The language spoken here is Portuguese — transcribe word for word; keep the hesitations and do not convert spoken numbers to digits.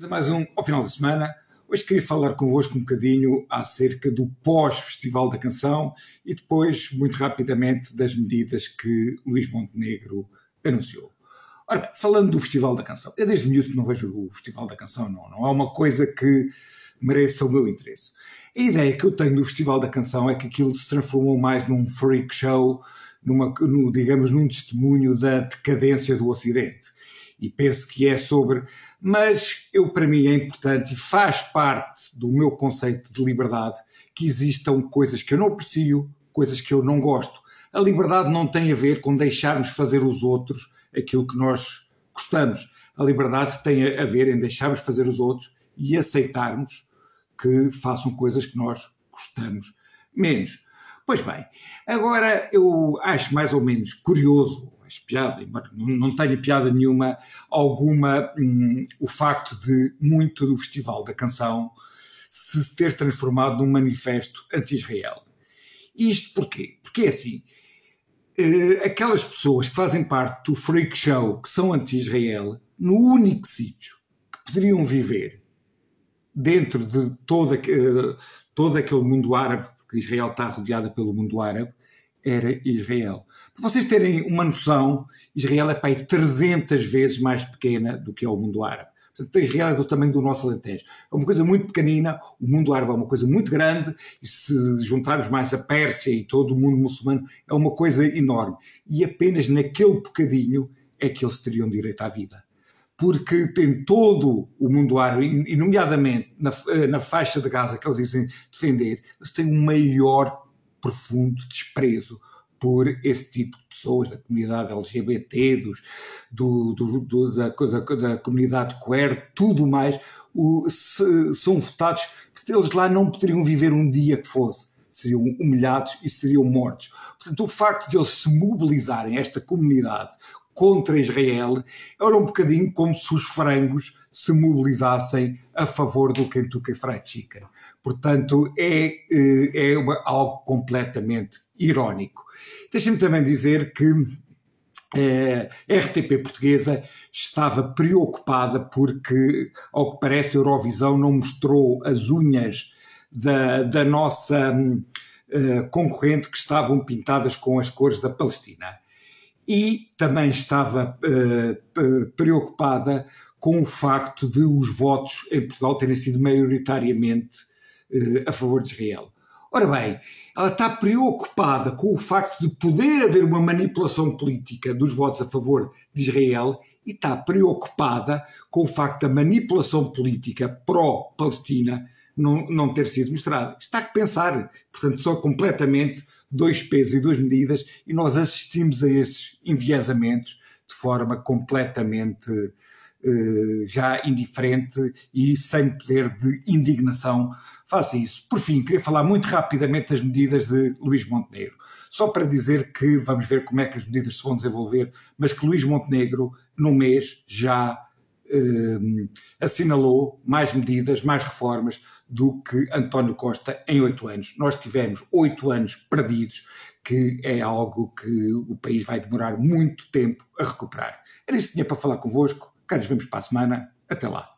Mais um ao final da semana. Hoje queria falar convosco um bocadinho acerca do pós-Festival da Canção e depois, muito rapidamente, das medidas que Luís Montenegro anunciou. Ora bem, falando do Festival da Canção, eu desde miúdo que não vejo o Festival da Canção, não, não é uma coisa que mereça o meu interesse. A ideia que eu tenho do Festival da Canção é que aquilo se transformou mais num freak show, numa, no, digamos, num testemunho da decadência do Ocidente. E penso que é sobre, mas eu, para mim é importante e faz parte do meu conceito de liberdade que existam coisas que eu não aprecio, coisas que eu não gosto. A liberdade não tem a ver com deixarmos fazer os outros aquilo que nós gostamos. A liberdade tem a ver em deixarmos fazer os outros e aceitarmos que façam coisas que nós gostamos menos. Pois bem, agora eu acho mais ou menos curioso, acho piada, embora não tenha piada nenhuma, alguma, hum, o facto de muito do Festival da Canção se ter transformado num manifesto anti-Israel. Isto porquê? Porque é assim, eh, aquelas pessoas que fazem parte do freak show, que são anti-Israel, no único sítio que poderiam viver dentro de todo, uh, todo aquele mundo árabe, porque Israel está rodeada pelo mundo árabe, era Israel. Para vocês terem uma noção, Israel é para aí trezentas vezes mais pequena do que é o mundo árabe. Portanto, Israel é do tamanho do nosso Alentejo. É uma coisa muito pequenina, o mundo árabe é uma coisa muito grande, e se juntarmos mais a Pérsia e todo o mundo muçulmano, é uma coisa enorme. E apenas naquele bocadinho é que eles teriam direito à vida. Porque tem todo o mundo árabe, e nomeadamente na, na faixa de Gaza que eles dizem defender, eles têm um maior profundo desprezo por esse tipo de pessoas, da comunidade L G B T, dos, do, do, do, da, da, da comunidade queer, tudo mais, o, se, são votados, eles lá não poderiam viver um dia que fosse, seriam humilhados e seriam mortos. Portanto, o facto de eles se mobilizarem, esta comunidade, contra Israel, era um bocadinho como se os frangos se mobilizassem a favor do Kentucky Fried Chicken. Portanto, é, é uma, algo completamente irónico. Deixem-me também dizer que eh, a R T P portuguesa estava preocupada porque, ao que parece, a Eurovisão não mostrou as unhas da, da nossa uh, concorrente, que estavam pintadas com as cores da Palestina. E também estava uh, preocupada com o facto de os votos em Portugal terem sido maioritariamente uh, a favor de Israel. Ora bem, ela está preocupada com o facto de poder haver uma manipulação política dos votos a favor de Israel e está preocupada com o facto da manipulação política pró-Palestina não, não ter sido mostrada. Está a pensar, portanto, são completamente dois pesos e duas medidas, e nós assistimos a esses enviesamentos de forma completamente uh, já indiferente e sem poder de indignação. Faça isso. Por fim, queria falar muito rapidamente das medidas de Luís Montenegro. Só para dizer que vamos ver como é que as medidas se vão desenvolver, mas que Luís Montenegro, no mês, já Uh, assinalou mais medidas, mais reformas do que António Costa em oito anos. Nós tivemos oito anos perdidos, que é algo que o país vai demorar muito tempo a recuperar. Era isto que tinha para falar convosco. Cá nos vemos para a semana. Até lá.